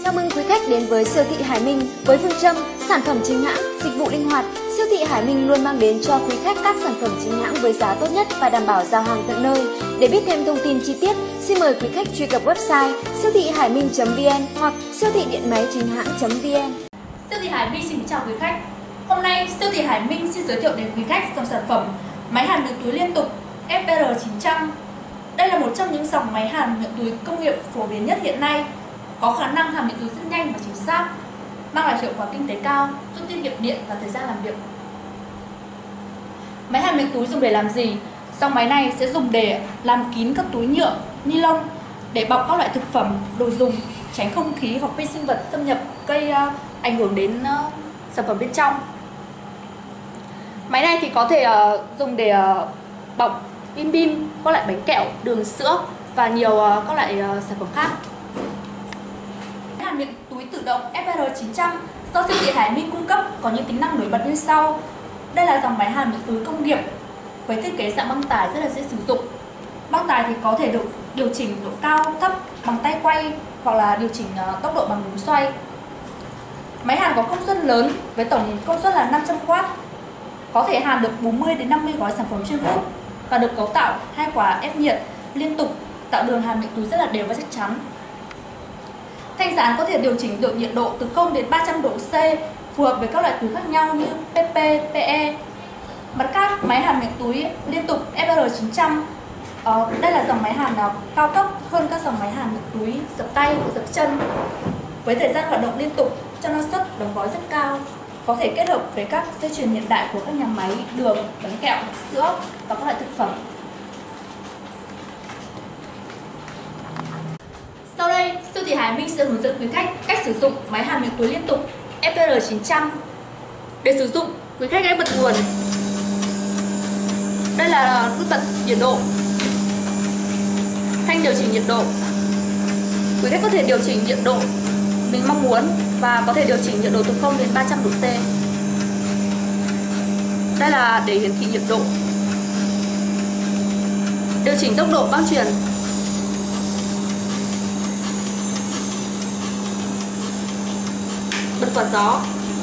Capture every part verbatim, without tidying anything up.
Chào mừng quý khách đến với siêu thị Hải Minh với phương châm sản phẩm chính hãng, dịch vụ linh hoạt. Siêu thị Hải Minh luôn mang đến cho quý khách các sản phẩm chính hãng với giá tốt nhất và đảm bảo giao hàng tận nơi. Để biết thêm thông tin chi tiết, xin mời quý khách truy cập website siêu thị hải minh chấm vn hoặc siêu thị điện máy chính hãng chấm vn. Siêu thị Hải Minh xin chào quý khách. Hôm nay siêu thị Hải Minh xin giới thiệu đến quý khách dòng sản phẩm máy hàn miệng túi liên tục F P R chín trăm. Đây là một trong những dòng máy hàn miệng túi công nghiệp phổ biến nhất hiện nay, có khả năng hàn miệng túi rất nhanh và chính xác, mang lại hiệu quả kinh tế cao, giúp tiết kiệm điện và thời gian làm việc. Máy hàn miệng túi dùng để làm gì? Dòng máy này sẽ dùng để làm kín các túi nhựa, ni lông để bọc các loại thực phẩm, đồ dùng, tránh không khí hoặc vi sinh vật xâm nhập gây uh, ảnh hưởng đến uh, sản phẩm bên trong. Máy này thì có thể uh, dùng để uh, bọc bim bim, các loại bánh kẹo, đường, sữa và nhiều uh, các loại uh, sản phẩm khác. Máy hàn miệng túi tự động F P R chín trăm do siêu thị Hải Minh cung cấp có những tính năng nổi bật như sau. Đây là dòng máy hàn miệng túi công nghiệp với thiết kế dạng băng tải rất là dễ sử dụng. Băng tải thì có thể được điều chỉnh độ cao, thấp bằng tay quay hoặc là điều chỉnh uh, tốc độ bằng núm xoay. Máy hàn có công suất lớn với tổng công suất là năm trăm oát, có thể hàn được bốn mươi đến năm mươi gói sản phẩm trên phút và được cấu tạo hai quả ép nhiệt liên tục, tạo đường hàn miệng túi rất là đều và chắc chắn. Thanh dán có thể điều chỉnh được nhiệt độ từ không đến ba trăm độ C, phù hợp với các loại túi khác nhau như P P, P E. Mặt khác, máy hàn miệng túi liên tục F P R chín trăm ờ, đây là dòng máy hàn nào cao cấp hơn các dòng máy hàn miệng túi dập tay và dập chân, với thời gian hoạt động liên tục cho năng suất đóng gói rất cao, có thể kết hợp với các dây chuyền hiện đại của các nhà máy đường, bánh kẹo, sữa và các loại thực phẩm. Sau đây, siêu thị Hải Minh sẽ hướng dẫn quý khách cách sử dụng máy hàn miệng túi liên tục F P R chín trăm. Để sử dụng, quý khách hãy bật nguồn. Đây là nút bật nhiệt độ, thanh điều chỉnh nhiệt độ. Quý khách có thể điều chỉnh nhiệt độ mình mong muốn và có thể điều chỉnh nhiệt độ từ không đến ba trăm độ C. Đây là để hiển thị nhiệt độ. Điều chỉnh tốc độ băng truyền. Bật quạt gió.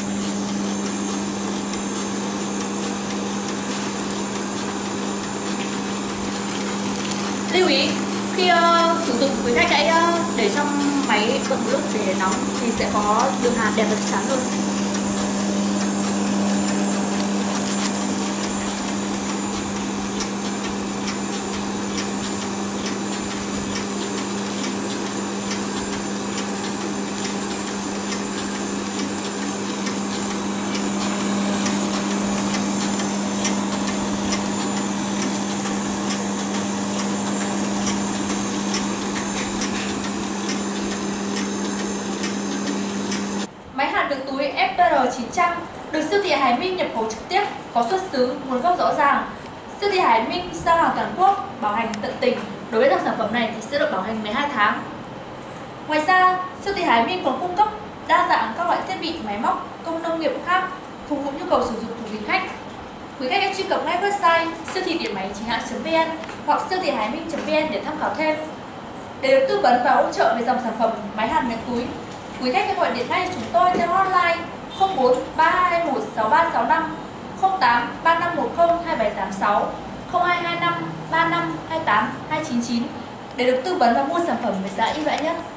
Lưu ý, khi uh, sử dụng quý khách hãy uh, để trong máy bật một lúc để nóng thì sẽ có đường hàn đẹp và chắc chắn hơn. Máy hàn miệng túi F P R chín trăm được siêu thị Hải Minh nhập khẩu trực tiếp, có xuất xứ, nguồn gốc rõ ràng. Siêu thị Hải Minh giao hàng toàn quốc, bảo hành tận tình. Đối với dòng sản phẩm này thì sẽ được bảo hành mười hai tháng. Ngoài ra, siêu thị Hải Minh còn cung cấp đa dạng các loại thiết bị, máy móc, công nông nghiệp khác phục vụ nhu cầu sử dụng của quý khách. Quý khách hãy truy cập ngay website siêu thị điện máy chính hãng chấm vn hoặc siêu thị hải minh chấm vn để tham khảo thêm. Để được tư vấn và hỗ trợ về dòng sản phẩm máy hàn miệng túi, quý khách hãy gọi điện ngay chúng tôi theo hotline không bốn ba hai một sáu ba sáu năm, không tám ba năm một không hai bảy tám sáu, không hai hai năm ba năm hai tám hai chín chín để được tư vấn và mua sản phẩm với giá ưu đãi nhất.